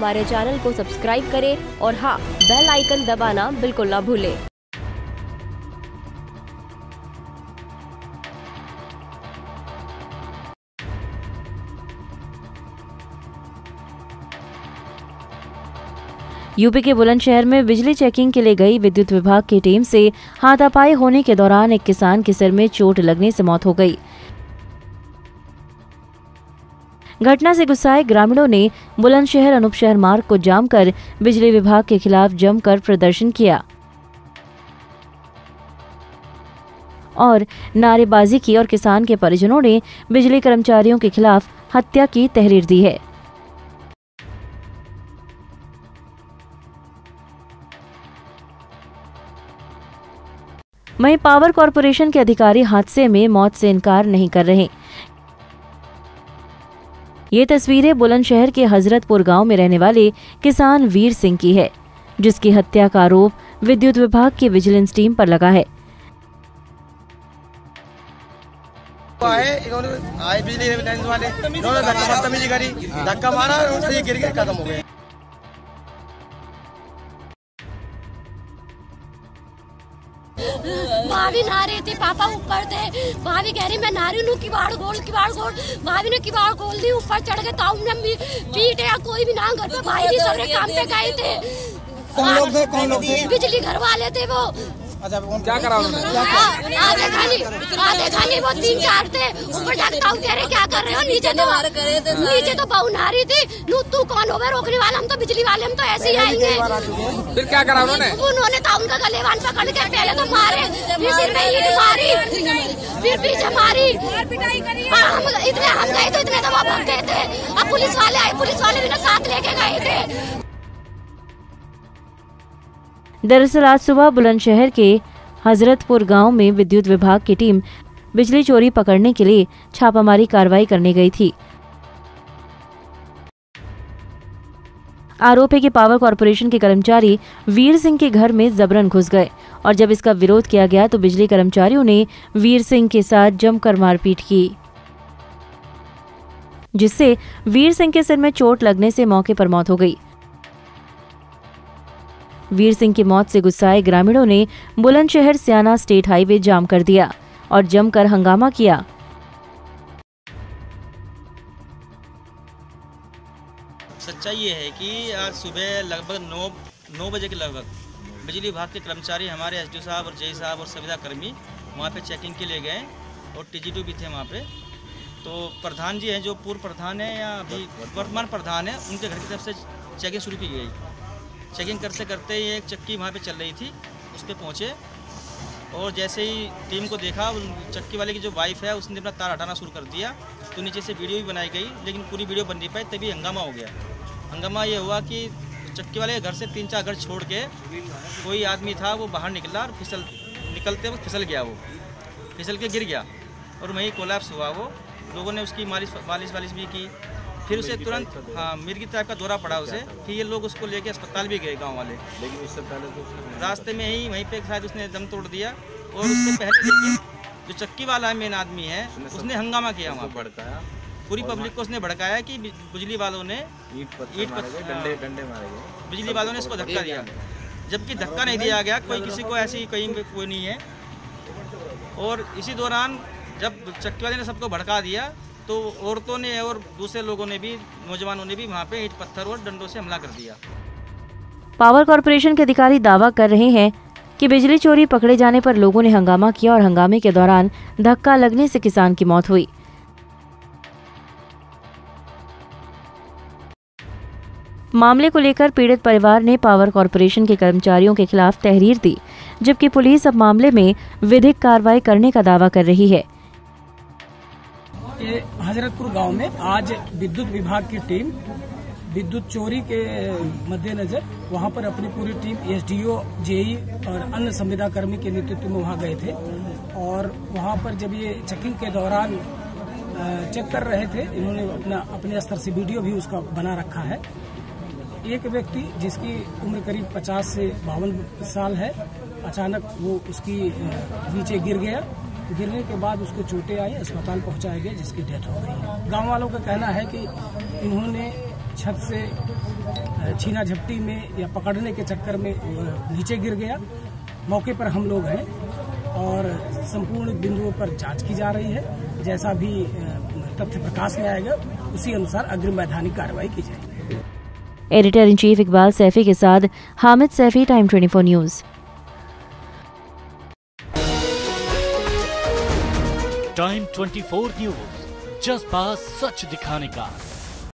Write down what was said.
हमारे चैनल को सब्सक्राइब करें और हाँ, बेल आइकन दबाना बिल्कुल ना भूलें। यूपी के बुलंदशहर में बिजली चेकिंग के लिए गई विद्युत विभाग की टीम से हाथापाई होने के दौरान एक किसान के सिर में चोट लगने से मौत हो गई। घटना से गुस्साए ग्रामीणों ने बुलंदशहर अनूपशहर मार्ग को जाम कर बिजली विभाग के खिलाफ जमकर प्रदर्शन किया और नारेबाजी की और किसान के परिजनों ने बिजली कर्मचारियों के खिलाफ हत्या की तहरीर दी है। वहीं पावर कॉरपोरेशन के अधिकारी हादसे में मौत से इनकार नहीं कर रहे। ये तस्वीरें बुलंदशहर के हजरतपुर गांव में रहने वाले किसान वीर सिंह की है, जिसकी हत्या का आरोप विद्युत विभाग की विजिलेंस टीम पर लगा है। इन्होंने बिजली वाले बदतमीजी करी, धक्का मारा और ये गिर गए, खत्म हो गए। भाभी नहा रही थी, पापा ऊपर थे। भाभी कह रही मैं नहा रही हूँ, किवाड़ खोल। भाभी ने किवाड़ खोल दी, ऊपर चढ़ गए। ताऊ ने पीट या कोई भी ना घर पे, भाई भी सबरे काम पे गए थे। कौन लोग थे? बिजली घर वाले थे वो। अच्छा, क्या करा उन्होंने? आधे खाली वो 3-4 थे। ऊपर जाके ताऊ कह रहे क्या कर रहे हो? नीचे तो बहू नहा रही थी। तू कौन हो रोकने वाला? हम तो बिजली वाले, हम तो ऐसे ही आएंगे। फिर क्या करा उन्होंने ताऊ का गलेवान पकड़ के पहले तो मारे, फिर सिर में ईंट मारी, फिर पीछे मारी। हम गए तो इतने तो वो भाग गए थे। अब पुलिस वाले आए, पुलिस वाले भी ना साथ लेके गए थे। दरअसल आज सुबह बुलंदशहर के हजरतपुर गांव में विद्युत विभाग की टीम बिजली चोरी पकड़ने के लिए छापामारी कार्रवाई करने गई थी। आरोप है कि पावर कॉरपोरेशन के कर्मचारी वीर सिंह के घर में जबरन घुस गए और जब इसका विरोध किया गया तो बिजली कर्मचारियों ने वीर सिंह के साथ जमकर मारपीट की, जिससे वीर सिंह के सिर में चोट लगने से मौके पर मौत हो गई। वीर सिंह की मौत से गुस्साए ग्रामीणों ने बुलंदशहर स्याना स्टेट हाईवे जाम कर दिया और जमकर हंगामा किया। सच्चाई ये है कि आज सुबह लगभग 9 बजे के लगभग बिजली विभाग के कर्मचारी हमारे एसडीओ साहब और जेई साहब और संविदा कर्मी वहाँ पे चेकिंग के लिए गए और टीजी2 भी थे वहाँ पे। तो प्रधान जी हैं, जो पूर्व प्रधान है या अभी वर्तमान प्रधान है, उनके घर की तरफ से चेकिंग शुरू की गई। चेकिंग करते करते ये एक चक्की वहाँ पे चल रही थी, उस पर पहुँचे और जैसे ही टीम को देखा, चक्की वाले की जो वाइफ है उसने अपना तार हटाना शुरू कर दिया। तो नीचे से वीडियो भी बनाई गई, लेकिन पूरी वीडियो बन नहीं पाई। तभी हंगामा हो गया। हंगामा ये हुआ कि चक्की वाले घर से 3-4 घर छोड़ के कोई आदमी था, वो बाहर निकला और निकलते वो फिसल गया, वो फिसल के गिर गया और वहीं कोलैप्स हुआ। वो लोगों ने उसकी मालिश भी की। फिर उसे तुरंत मिर्गी टाइप का दौरा पड़ा उसे। फिर ये लोग उसको लेके अस्पताल भी गए गांव वाले, लेकिन उससे पहले तो रास्ते में ही वहीं पे शायद उसने दम तोड़ दिया। और उससे पहले लेकिन जो चक्की वाला है, मेन आदमी है, उसने हंगामा किया वहाँ, भड़काया पूरी पब्लिक को। उसने भड़काया कि बिजली वालों ने डंडे मारे गए, बिजली वालों ने इसको धक्का दिया, जबकि धक्का नहीं दिया गया। कोई किसी को ऐसी कहीं कोई नहीं है। और इसी दौरान जब चक्की वाले ने सबको भड़का दिया तो औरतों ने और दूसरे लोगों ने भी, नौजवानों ने भी वहाँ पे ईंट पत्थर और डंडों से हमला कर दिया। पावर कॉरपोरेशन के अधिकारी दावा कर रहे हैं कि बिजली चोरी पकड़े जाने पर लोगों ने हंगामा किया और हंगामे के दौरान धक्का लगने से किसान की मौत हुई। मामले को लेकर पीड़ित परिवार ने पावर कॉरपोरेशन के कर्मचारियों के खिलाफ तहरीर दी, जबकि पुलिस अब मामले में विधिक कार्रवाई करने का दावा कर रही है। हजरतपुर गांव में आज विद्युत विभाग की टीम विद्युत चोरी के मद्देनजर वहां पर अपनी पूरी टीम एसडीओ, जेई और अन्य संविदा कर्मी के नेतृत्व में वहां गए थे। और वहां पर जब ये चेकिंग के दौरान चेक कर रहे थे, इन्होंने अपने स्तर से वीडियो भी उसका बना रखा है। एक व्यक्ति जिसकी उम्र करीब 50 से 52 साल है, अचानक वो उसकी नीचे गिर गया। गिरने के बाद उसको चोटें आई, अस्पताल पहुंचाया गया, जिसकी डेथ हो गई। गांव वालों का कहना है कि इन्होंने छत से छीना झपटी में या पकड़ने के चक्कर में नीचे गिर गया। मौके पर हम लोग हैं और संपूर्ण बिंदुओं पर जांच की जा रही है। जैसा भी तथ्य प्रकाश में आएगा उसी अनुसार अग्रिम वैधानिक कार्रवाई की जाएगी। Editor in chief Iqbal Saifi के साथ Hamid Saifi, time 24 news. Time 24 news, जज्बा सच दिखाने का।